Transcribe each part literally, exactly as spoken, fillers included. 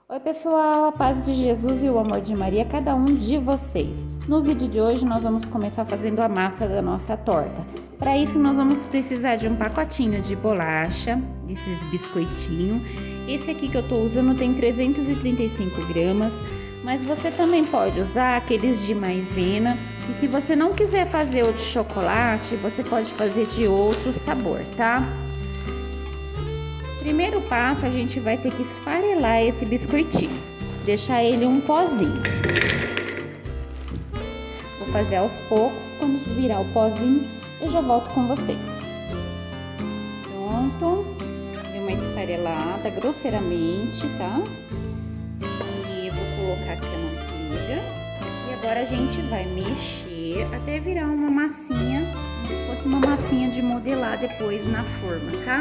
Oi pessoal, a paz de Jesus e o amor de Maria, cada um de vocês. No vídeo de hoje nós vamos começar fazendo a massa da nossa torta. Para isso nós vamos precisar de um pacotinho de bolacha, desses biscoitinhos. Esse aqui que eu tô usando tem trezentos e trinta e cinco gramas, mas você também pode usar aqueles de maisena. E se você não quiser fazer o de chocolate, você pode fazer de outro sabor, tá? Primeiro passo, a gente vai ter que esfarelar esse biscoitinho, deixar ele um pozinho. Vou fazer aos poucos, quando virar o pozinho, eu já volto com vocês. Pronto, dei uma esfarelada grosseiramente, tá? E eu vou colocar aqui a manteiga. E agora a gente vai mexer até virar uma massinha, como se fosse uma massinha de modelar depois na forma, tá?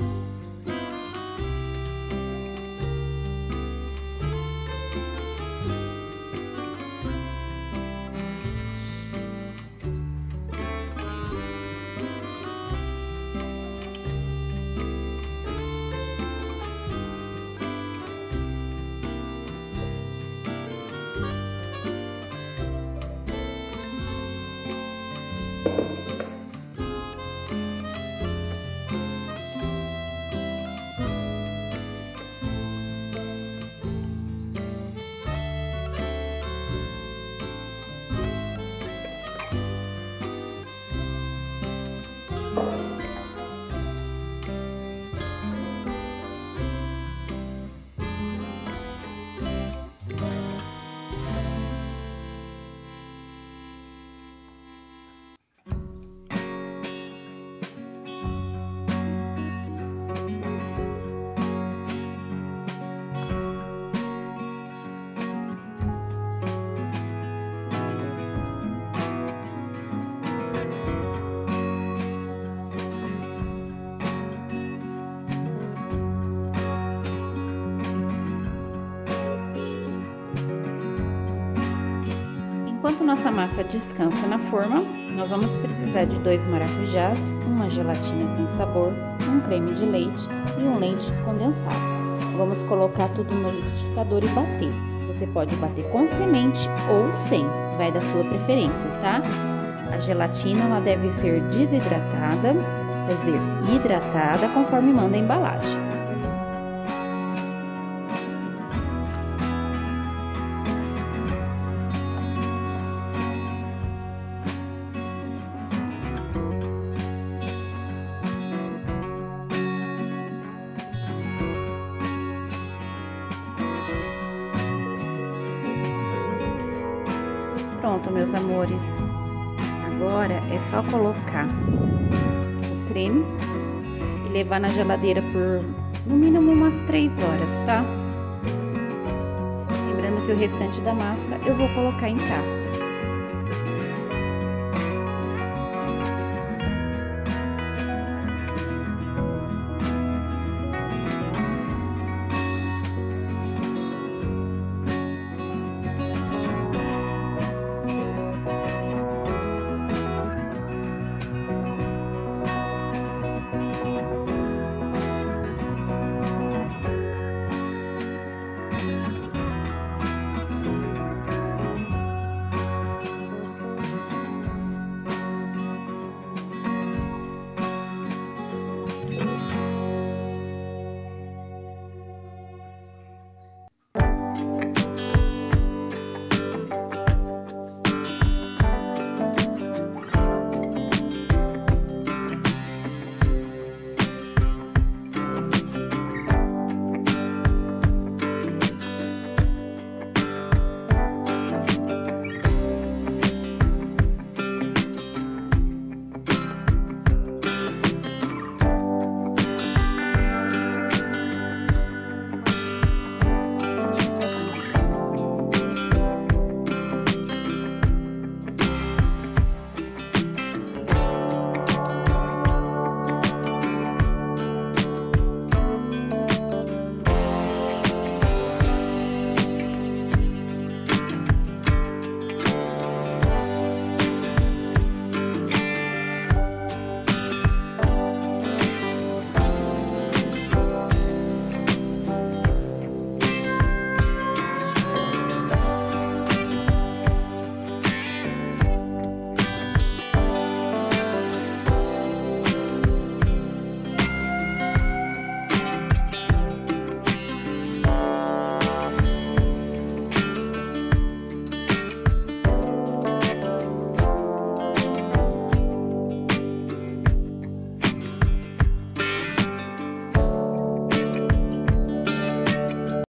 Enquanto nossa massa descansa na forma, nós vamos precisar de dois maracujás, uma gelatina sem sabor, um creme de leite e um leite condensado. Vamos colocar tudo no liquidificador e bater. Você pode bater com semente ou sem, vai da sua preferência, tá? A gelatina ela deve ser desidratada, quer dizer, hidratada conforme manda a embalagem. Pronto, meus amores, agora é só colocar o creme e levar na geladeira por no mínimo umas três horas, tá? Lembrando que o restante da massa eu vou colocar em taças.